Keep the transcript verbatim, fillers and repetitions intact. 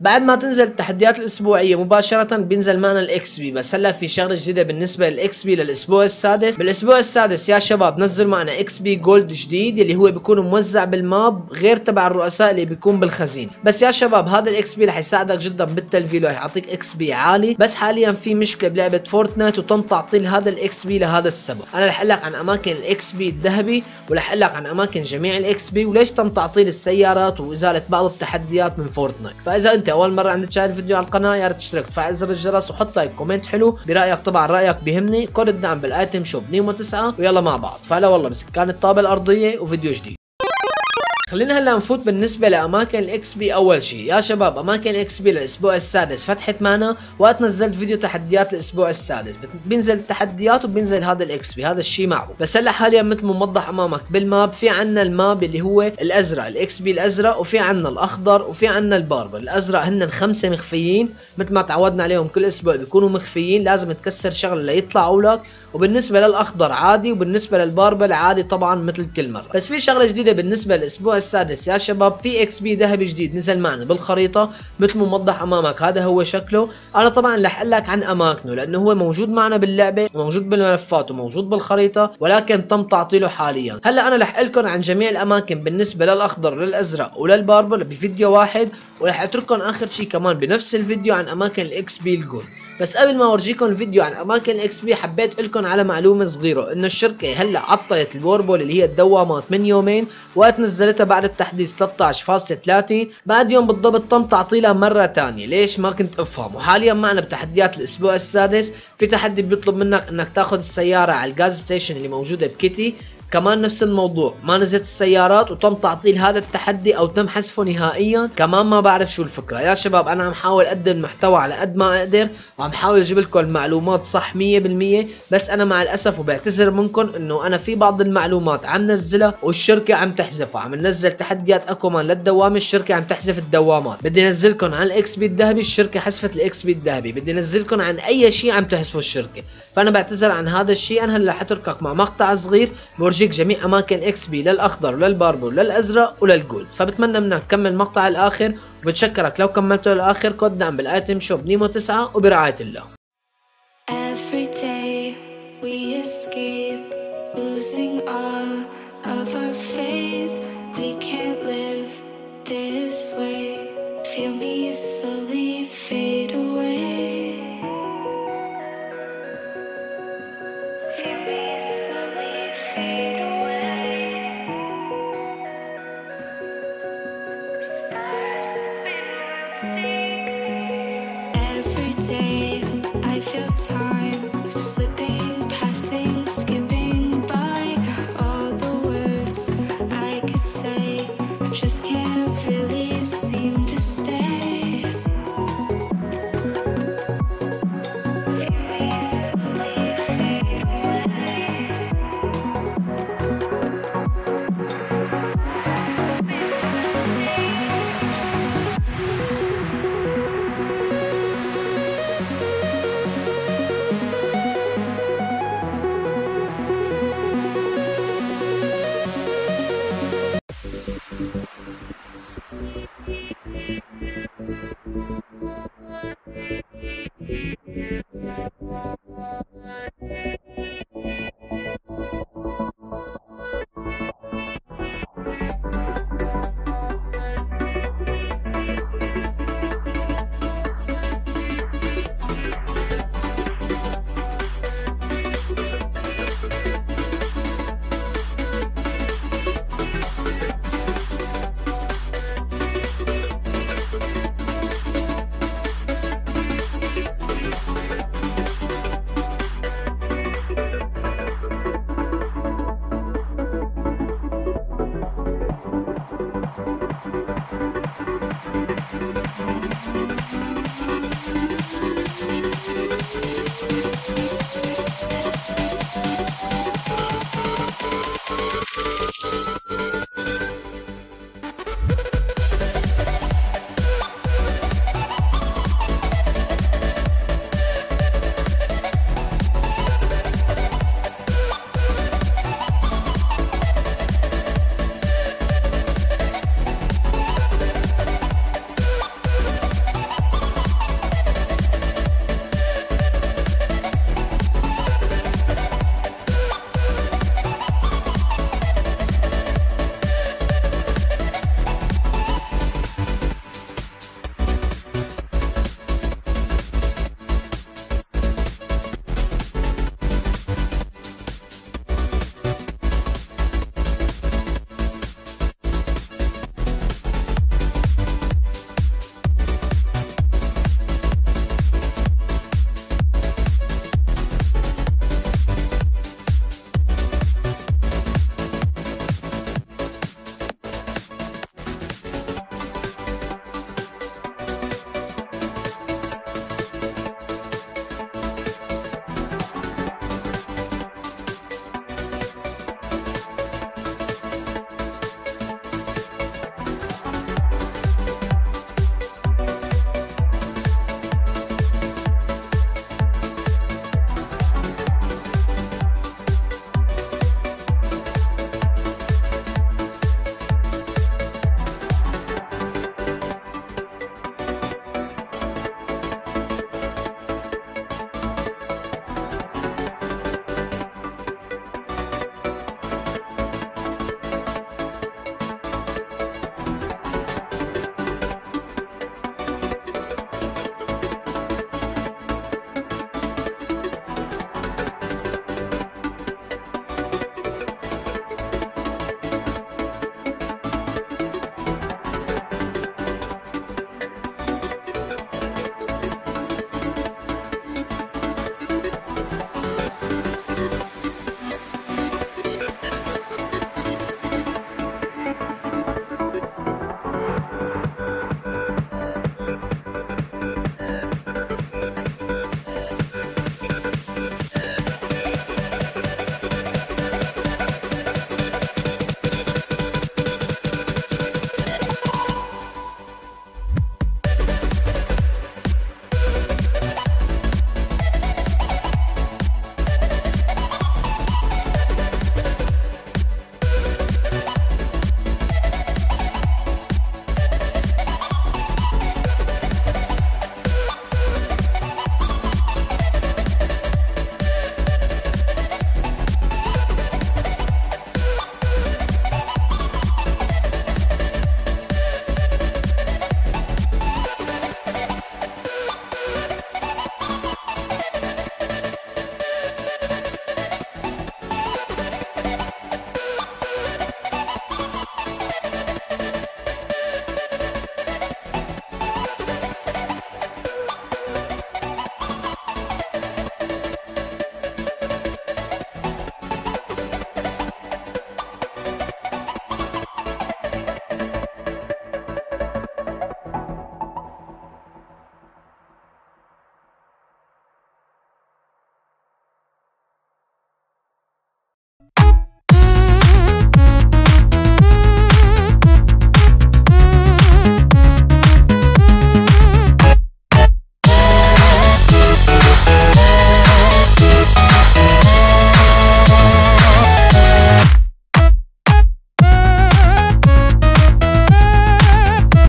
بعد ما تنزل التحديات الاسبوعيه مباشره بينزل معنا الاكس بي. بس هلا في شغله جديده بالنسبه للاكس بي للاسبوع السادس. بالاسبوع السادس يا شباب نزل معنا اكس بي جولد جديد اللي هو بيكون موزع بالماب غير تبع الرؤساء اللي بيكون بالخزينه. بس يا شباب هذا الاكس بي رح يساعدك جدا بالتلفيل ورح يعطيك اكس بي عالي. بس حاليا في مشكله بلعبه فورتنايت وتم تعطيل هذا الاكس بي لهذا السبب. انا رح اقول لك عن اماكن الاكس بي الذهبي ورح اقول لك عن اماكن جميع الاكس بي وليش تم تعطيل السيارات وازاله بعض التحديات من فورتنايت. فاذا انت اول مره عندك تشاهد فيديو على القناه يا ريت تشترك وتفعل زر الجرس وحط لايك كومنت حلو برايك. طبعا رايك بيهمني. كود الدعم بالايتم شوب نيمو تسعة ويلا مع بعض. فهلا والله بسكان الطابه الارضيه وفيديو جديد. خلينا هلا نفوت بالنسبه لاماكن الاكس بي. اول شيء يا شباب اماكن الاكس بي للاسبوع السادس فتحت معنا وقت نزلت فيديو تحديات الاسبوع السادس. بينزل التحديات وبينزل هذا الاكس بي. هذا الشيء معروف. بس هلا حاليا مثل ما موضح امامك بالماب في عنا الماب اللي هو الازرق الاكس بي الازرق وفي عنا الاخضر وفي عنا الباربر. الازرق هن خمسه مخفيين مثل ما تعودنا عليهم كل اسبوع بيكونوا مخفيين لازم تكسر شغله ليطلعوا لك. وبالنسبه للاخضر عادي وبالنسبه للباربل عادي طبعا مثل كل مره. بس في شغله جديده بالنسبه للاسبوع السادس يا شباب. في اكس بي ذهبي جديد نزل معنا بالخريطه مثل ما موضح امامك. هذا هو شكله. انا طبعا رح اقول لك عن اماكنه لانه هو موجود معنا باللعبه وموجود بالملفات وموجود بالخريطه ولكن تم تعطيله حاليا. هلا انا رح اقول لكم عن جميع الاماكن بالنسبه للاخضر وللازرق وللباربل بفيديو واحد ورح اترككم اخر شيء كمان بنفس الفيديو عن اماكن الاكس بي الجول. بس قبل ما اورجيكم الفيديو عن اماكن الاكس بي حبيت اقول لكم على معلومه صغيره انه الشركه هلا عطلت الوربول اللي هي الدوامات من يومين وقت نزلتها بعد التحديث ثلاثة عشر فاصلة ثلاثة. بعد يوم بالضبط تم تعطيلها مره ثانيه. ليش ما كنت افهم. وحاليا معنا بتحديات الاسبوع السادس في تحدي بيطلب منك انك تاخذ السياره على الجاز ستيشن اللي موجوده بكيتي. كمان نفس الموضوع ما نزلت السيارات وتم تعطيل هذا التحدي او تم حذفه نهائيا. كمان ما بعرف شو الفكره يا شباب. انا عم حاول اقدم محتوى على قد ما اقدر وعم حاول اجيب لكم المعلومات صح مية بالمية. بس انا مع الاسف وبعتذر منكم انه انا في بعض المعلومات عم نزلها والشركه عم تحذفها. عم ننزل تحديات اكومان للدوام الشركه عم تحذف الدوامات. بدي انزلكم عن الاكس بي الذهبي الشركه حذفت الاكس بي الذهبي. بدي انزلكم عن اي شيء عم تحذفه الشركه. فانا بعتذر عن هذا الشيء. انا هلا حتركك مع مقطع صغير بورجيك جميع اماكن اكس بي للاخضر وللباربر وللازرق وللجولد. فبتمنى منك تكمل مقطع الاخر وبتشكرك لو كملته للاخر. كود دعم بالايتم شوب نيمو تسعة وبرعايه الله. Every day we escape losing all of our faith. We can't live this way. Feel me slowly fade away. Feel me slowly fade away. As far as the wind will take me. Every day I feel time slipping, passing, skipping by. All the words I could say just can't really seem to stay. Feel me slowly fade away. As far as the wind will take me. you.